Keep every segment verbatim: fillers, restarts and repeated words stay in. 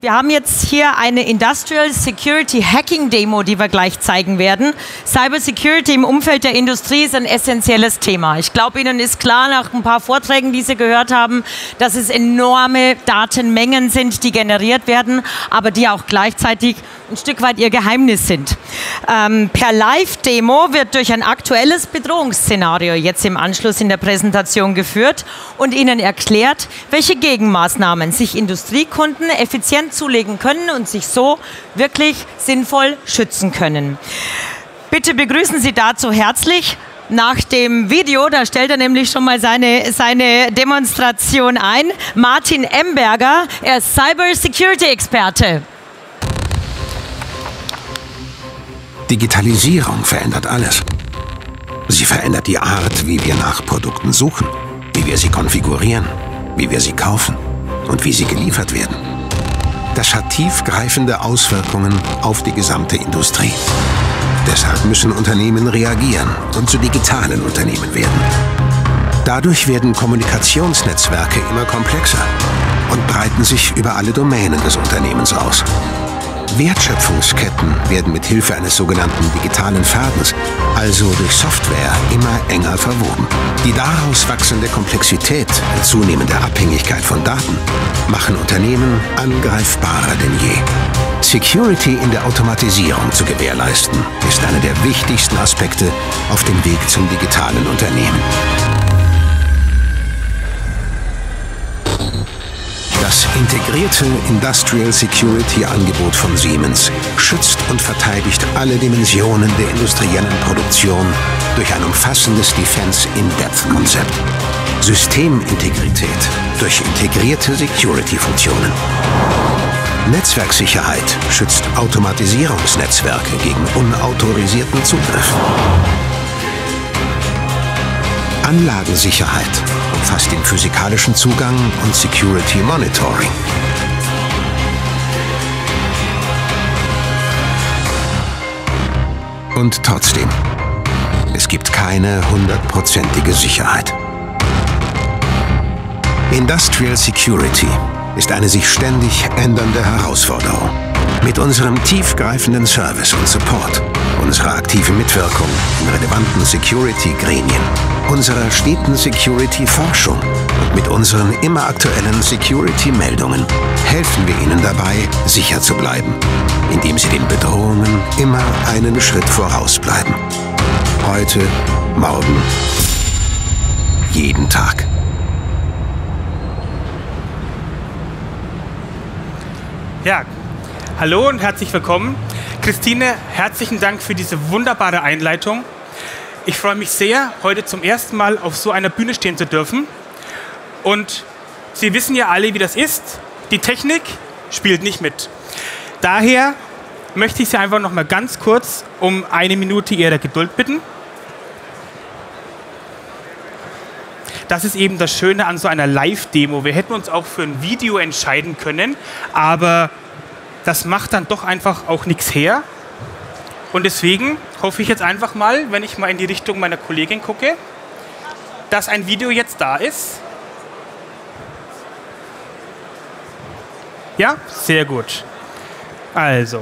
Wir haben jetzt hier eine Industrial Security Hacking Demo, die wir gleich zeigen werden. Cyber Security im Umfeld der Industrie ist ein essentielles Thema. Ich glaube, Ihnen ist klar nach ein paar Vorträgen, die Sie gehört haben, dass es enorme Datenmengen sind, die generiert werden, aber die auch gleichzeitig ein Stück weit ihr Geheimnis sind. Ähm, per Live-Demo wird durch ein aktuelles Bedrohungsszenario jetzt im Anschluss in der Präsentation geführt und Ihnen erklärt, welche Gegenmaßnahmen sich Industriekunden effizient zulegen können und sich so wirklich sinnvoll schützen können. Bitte begrüßen Sie dazu herzlich nach dem Video, da stellt er nämlich schon mal seine, seine Demonstration ein, Martin Emberger, er ist Cyber Security Experte. Digitalisierung verändert alles. Sie verändert die Art, wie wir nach Produkten suchen, wie wir sie konfigurieren, wie wir sie kaufen und wie sie geliefert werden. Das hat tiefgreifende Auswirkungen auf die gesamte Industrie. Deshalb müssen Unternehmen reagieren und zu digitalen Unternehmen werden. Dadurch werden Kommunikationsnetzwerke immer komplexer und breiten sich über alle Domänen des Unternehmens aus. Wertschöpfungsketten werden mit Hilfe eines sogenannten digitalen Fadens, also durch Software, immer enger verwoben. Die daraus wachsende Komplexität und zunehmende Abhängigkeit von Daten machen Unternehmen angreifbarer denn je. Security in der Automatisierung zu gewährleisten, ist einer der wichtigsten Aspekte auf dem Weg zum digitalen Unternehmen. Das integrierte Industrial Security Angebot von Siemens schützt und verteidigt alle Dimensionen der industriellen Produktion durch ein umfassendes Defense-in-Depth-Konzept. Systemintegrität durch integrierte Security-Funktionen. Netzwerksicherheit schützt Automatisierungsnetzwerke gegen unautorisierten Zugriff. Anlagensicherheit umfasst den physikalischen Zugang und Security Monitoring. Und trotzdem, es gibt keine hundertprozentige Sicherheit. Industrial Security ist eine sich ständig ändernde Herausforderung. Mit unserem tiefgreifenden Service und Support, unserer aktiven Mitwirkung in relevanten Security-Gremien, unserer steten Security-Forschung und mit unseren immer aktuellen Security-Meldungen helfen wir Ihnen dabei, sicher zu bleiben, indem Sie den Bedrohungen immer einen Schritt voraus bleiben. Heute, morgen, jeden Tag. Ja, hallo und herzlich willkommen. Christine, herzlichen Dank für diese wunderbare Einleitung. Ich freue mich sehr, heute zum ersten Mal auf so einer Bühne stehen zu dürfen. Und Sie wissen ja alle, wie das ist. Die Technik spielt nicht mit. Daher möchte ich Sie einfach noch mal ganz kurz um eine Minute Ihrer Geduld bitten. Das ist eben das Schöne an so einer Live-Demo. Wir hätten uns auch für ein Video entscheiden können, aber das macht dann doch einfach auch nichts her. Und deswegen hoffe ich jetzt einfach mal, wenn ich mal in die Richtung meiner Kollegin gucke, dass ein Video jetzt da ist. Ja, sehr gut. Also.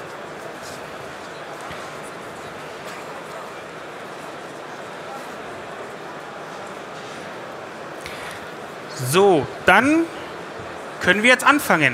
So, dann können wir jetzt anfangen.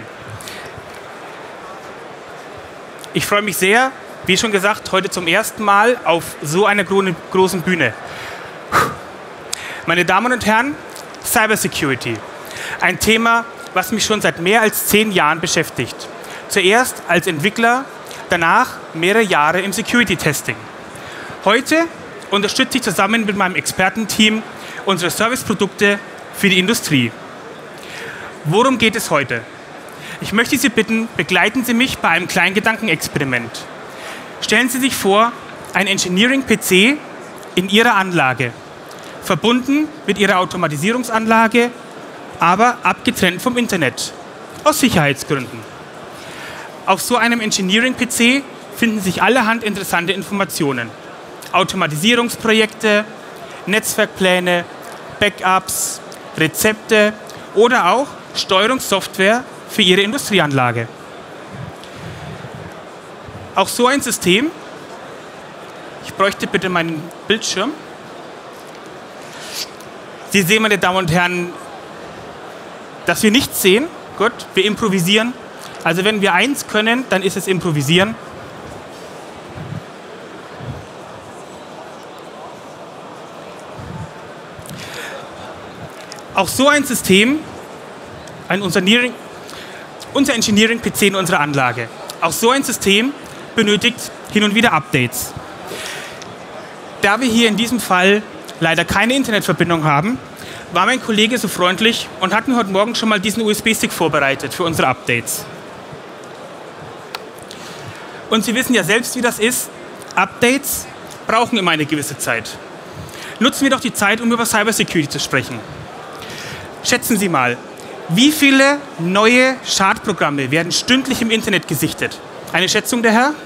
Ich freue mich sehr, wie schon gesagt, heute zum ersten Mal auf so einer gro großen Bühne. Meine Damen und Herren, Cybersecurity. Ein Thema, was mich schon seit mehr als zehn Jahren beschäftigt. Zuerst als Entwickler, danach mehrere Jahre im Security-Testing. Heute unterstütze ich zusammen mit meinem Expertenteam unsere Serviceprodukte für die Industrie. Worum geht es heute? Ich möchte Sie bitten, begleiten Sie mich bei einem kleinen Gedankenexperiment. Stellen Sie sich vor, ein Engineering-P C in Ihrer Anlage, verbunden mit Ihrer Automatisierungsanlage, aber abgetrennt vom Internet, aus Sicherheitsgründen. Auf so einem Engineering-P C finden sich allerhand interessante Informationen. Automatisierungsprojekte, Netzwerkpläne, Backups, Rezepte oder auch Steuerungssoftware für Ihre Industrieanlage. Auch so ein System, ich bräuchte bitte meinen Bildschirm. Sie sehen, meine Damen und Herren, dass wir nichts sehen. Gut, wir improvisieren. Also wenn wir eins können, dann ist es improvisieren. Auch so ein System, ein Engineering, unser Engineering-P C in unserer Anlage, auch so ein System benötigt hin und wieder Updates. Da wir hier in diesem Fall leider keine Internetverbindung haben, war mein Kollege so freundlich und hat mir heute Morgen schon mal diesen U S B-Stick vorbereitet für unsere Updates. Und Sie wissen ja selbst, wie das ist. Updates brauchen immer eine gewisse Zeit. Nutzen wir doch die Zeit, um über Cybersecurity zu sprechen. Schätzen Sie mal, wie viele neue Schadprogramme werden stündlich im Internet gesichtet? Eine Schätzung, der Herr?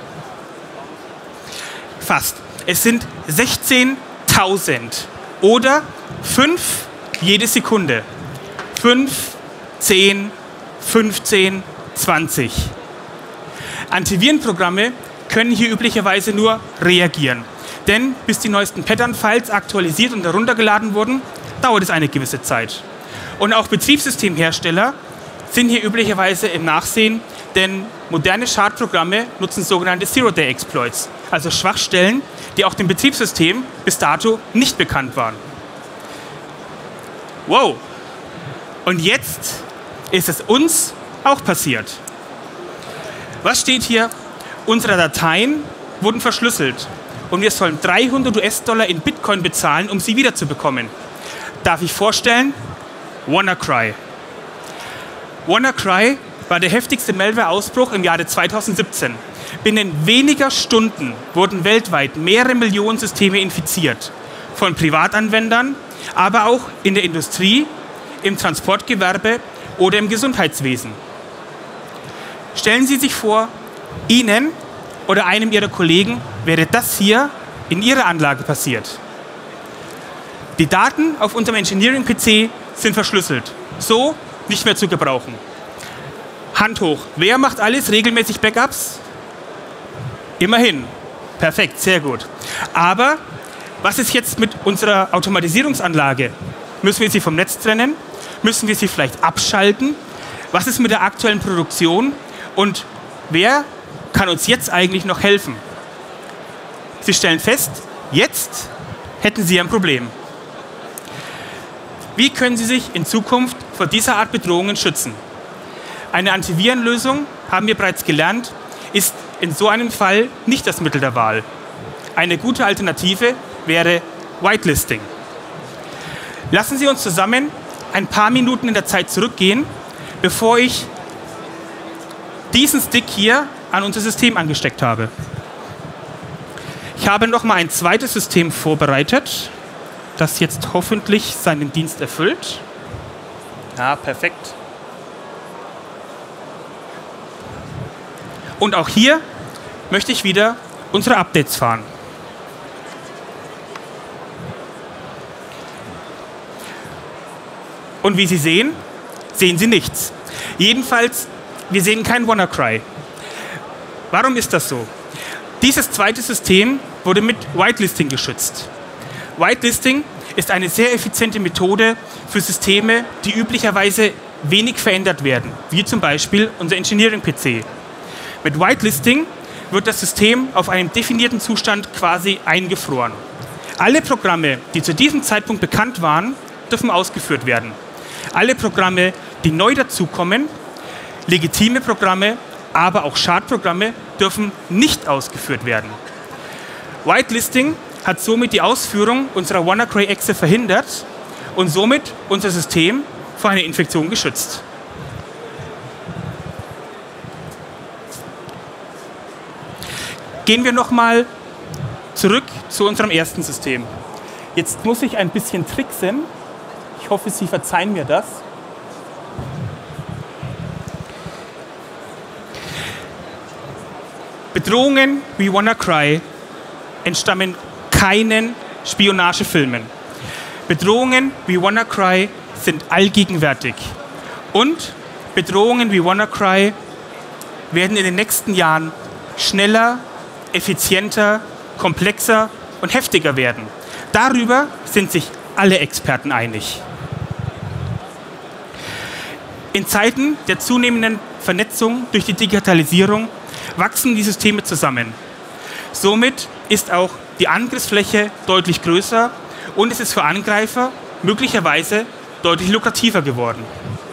Fast. Es sind sechzehntausend oder fünf jede Sekunde. fünf, zehn, fünfzehn, zwanzig. Antivirenprogramme können hier üblicherweise nur reagieren. Denn bis die neuesten Pattern-Files aktualisiert und heruntergeladen wurden, dauert es eine gewisse Zeit. Und auch Betriebssystemhersteller sind hier üblicherweise im Nachsehen, denn moderne Schadprogramme nutzen sogenannte Zero-Day-Exploits, also Schwachstellen, die auch dem Betriebssystem bis dato nicht bekannt waren. Wow! Und jetzt ist es uns auch passiert. Was steht hier? Unsere Dateien wurden verschlüsselt und wir sollen dreihundert US-Dollar in Bitcoin bezahlen, um sie wiederzubekommen. Darf ich vorstellen? WannaCry. WannaCry war der heftigste Malware-Ausbruch im Jahre zweitausendsiebzehn. Binnen weniger Stunden wurden weltweit mehrere Millionen Systeme infiziert. Von Privatanwendern, aber auch in der Industrie, im Transportgewerbe oder im Gesundheitswesen. Stellen Sie sich vor, Ihnen oder einem Ihrer Kollegen wäre das hier in Ihrer Anlage passiert. Die Daten auf unserem Engineering-P C sind verschlüsselt, so nicht mehr zu gebrauchen. Hand hoch, wer macht alles regelmäßig Backups? Immerhin. Perfekt, sehr gut. Aber was ist jetzt mit unserer Automatisierungsanlage? Müssen wir sie vom Netz trennen? Müssen wir sie vielleicht abschalten? Was ist mit der aktuellen Produktion? Und wer kann uns jetzt eigentlich noch helfen? Sie stellen fest, jetzt hätten Sie ein Problem. Wie können Sie sich in Zukunft vor dieser Art Bedrohungen schützen? Eine Antivirenlösung, haben wir bereits gelernt, ist in so einem Fall nicht das Mittel der Wahl. Eine gute Alternative wäre Whitelisting. Lassen Sie uns zusammen ein paar Minuten in der Zeit zurückgehen, bevor ich diesen Stick hier an unser System angesteckt habe. Ich habe noch mal ein zweites System vorbereitet, das jetzt hoffentlich seinen Dienst erfüllt. Ja, perfekt. Und auch hier möchte ich wieder unsere Updates fahren. Und wie Sie sehen, sehen Sie nichts. Jedenfalls, wir sehen kein WannaCry. Warum ist das so? Dieses zweite System wurde mit Whitelisting geschützt. Whitelisting ist eine sehr effiziente Methode für Systeme, die üblicherweise wenig verändert werden, wie zum Beispiel unser Engineering-P C. Mit Whitelisting wird das System auf einem definierten Zustand quasi eingefroren. Alle Programme, die zu diesem Zeitpunkt bekannt waren, dürfen ausgeführt werden. Alle Programme, die neu dazukommen, legitime Programme, aber auch Schadprogramme, dürfen nicht ausgeführt werden. Whitelisting hat somit die Ausführung unserer WannaCry-Exe verhindert und somit unser System vor einer Infektion geschützt. Gehen wir nochmal zurück zu unserem ersten System. Jetzt muss ich ein bisschen tricksen. Ich hoffe, Sie verzeihen mir das. Bedrohungen wie WannaCry entstammen keinen Spionagefilmen. Bedrohungen wie WannaCry sind allgegenwärtig und Bedrohungen wie WannaCry werden in den nächsten Jahren schneller, effizienter, komplexer und heftiger werden. Darüber sind sich alle Experten einig. In Zeiten der zunehmenden Vernetzung durch die Digitalisierung wachsen die Systeme zusammen. Somit ist auch die Angriffsfläche deutlich größer und es ist für Angreifer möglicherweise deutlich lukrativer geworden.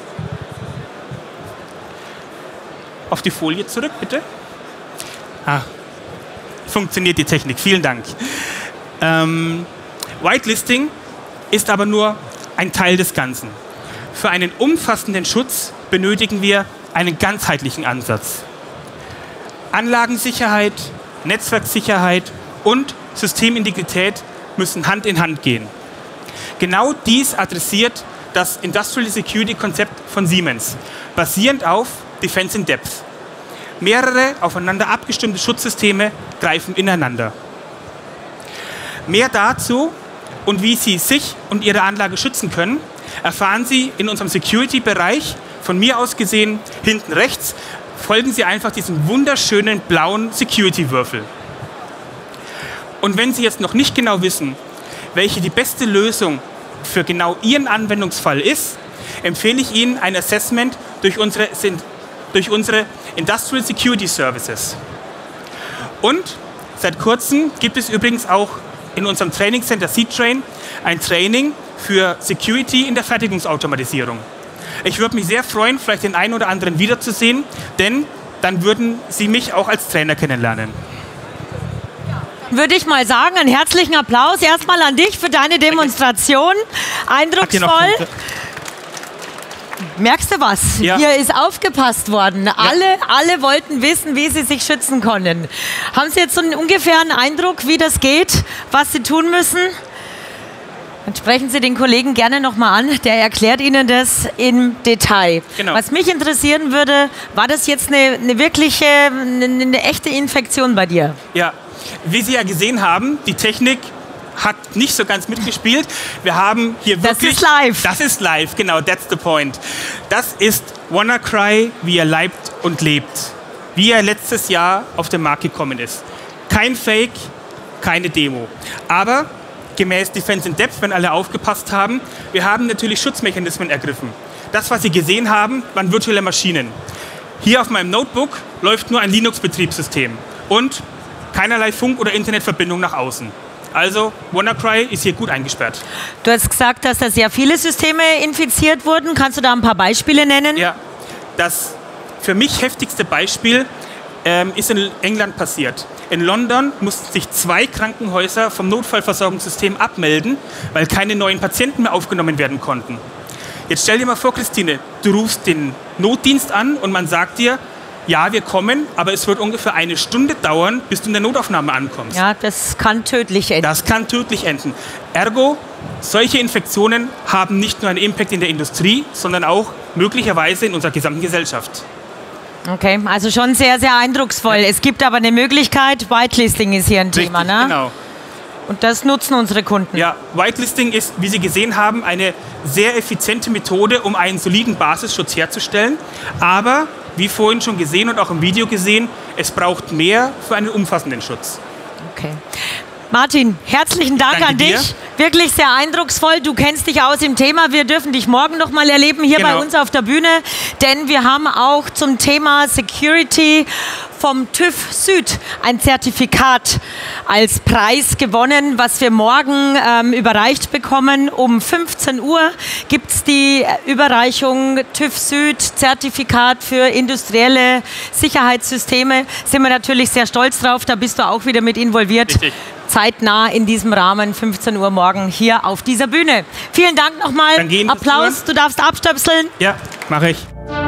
Auf die Folie zurück, bitte. Ah, funktioniert die Technik. Vielen Dank. Ähm, Whitelisting ist aber nur ein Teil des Ganzen. Für einen umfassenden Schutz benötigen wir einen ganzheitlichen Ansatz. Anlagensicherheit, Netzwerksicherheit und Systemintegrität müssen Hand in Hand gehen. Genau dies adressiert das Industrial Security Konzept von Siemens, basierend auf Defense in Depth. Mehrere aufeinander abgestimmte Schutzsysteme greifen ineinander. Mehr dazu und wie Sie sich und Ihre Anlage schützen können, erfahren Sie in unserem Security-Bereich, von mir aus gesehen hinten rechts. Folgen Sie einfach diesem wunderschönen blauen Security-Würfel. Und wenn Sie jetzt noch nicht genau wissen, welche die beste Lösung für genau Ihren Anwendungsfall ist, empfehle ich Ihnen ein Assessment durch unsere, durch unsere Industrial Security Services. Und seit kurzem gibt es übrigens auch in unserem Training Center C-Train ein Training für Security in der Fertigungsautomatisierung. Ich würde mich sehr freuen, vielleicht den einen oder anderen wiederzusehen, denn dann würden Sie mich auch als Trainer kennenlernen. Würde ich mal sagen, einen herzlichen Applaus erstmal an dich für deine Demonstration. Eindrucksvoll. Merkst du was? Ja. Hier ist aufgepasst worden. Ja. Alle, alle wollten wissen, wie sie sich schützen können. Haben Sie jetzt so einen ungefähren Eindruck, wie das geht, was Sie tun müssen? Dann sprechen Sie den Kollegen gerne nochmal an, der erklärt Ihnen das im Detail. Genau. Was mich interessieren würde, war das jetzt eine, eine wirkliche, eine, eine echte Infektion bei dir? Ja, wie Sie ja gesehen haben, die Technik hat nicht so ganz mitgespielt. Wir haben hier wirklich... Das ist live. Das ist live, genau, that's the point. Das ist WannaCry, wie er leibt und lebt. Wie er letztes Jahr auf den Markt gekommen ist. Kein Fake, keine Demo. Aber gemäß Defense in Depth, wenn alle aufgepasst haben, wir haben natürlich Schutzmechanismen ergriffen. Das, was Sie gesehen haben, waren virtuelle Maschinen. Hier auf meinem Notebook läuft nur ein Linux-Betriebssystem und keinerlei Funk- oder Internetverbindung nach außen. Also WannaCry ist hier gut eingesperrt. Du hast gesagt, dass da sehr viele Systeme infiziert wurden. Kannst du da ein paar Beispiele nennen? Ja, das für mich heftigste Beispiel ähm, ist in England passiert. In London mussten sich zwei Krankenhäuser vom Notfallversorgungssystem abmelden, weil keine neuen Patienten mehr aufgenommen werden konnten. Jetzt stell dir mal vor, Christine, du rufst den Notdienst an und man sagt dir, ja, wir kommen, aber es wird ungefähr eine Stunde dauern, bis du in der Notaufnahme ankommst. Ja, das kann tödlich enden. Das kann tödlich enden. Ergo, solche Infektionen haben nicht nur einen Impact in der Industrie, sondern auch möglicherweise in unserer gesamten Gesellschaft. Okay, also schon sehr, sehr eindrucksvoll. Ja. Es gibt aber eine Möglichkeit, Whitelisting ist hier ein Richtig, Thema, ne? Genau. Und das nutzen unsere Kunden. Ja, Whitelisting ist, wie Sie gesehen haben, eine sehr effiziente Methode, um einen soliden Basisschutz herzustellen. Aber, wie vorhin schon gesehen und auch im Video gesehen, es braucht mehr für einen umfassenden Schutz. Okay. Martin, herzlichen Dank Danke an dich. dir. Wirklich sehr eindrucksvoll. Du kennst dich aus im Thema. Wir dürfen dich morgen noch mal erleben hier Genau. bei uns auf der Bühne. Denn wir haben auch zum Thema Security vom TÜV Süd ein Zertifikat als Preis gewonnen, was wir morgen ähm, überreicht bekommen. Um fünfzehn Uhr gibt es die Überreichung TÜV Süd, Zertifikat für industrielle Sicherheitssysteme. Sind wir natürlich sehr stolz drauf, da bist du auch wieder mit involviert. Richtig. Zeitnah in diesem Rahmen, fünfzehn Uhr morgen hier auf dieser Bühne. Vielen Dank nochmal. Dann gehen wir Applaus, zu. du darfst abstöpseln. Ja, mache ich.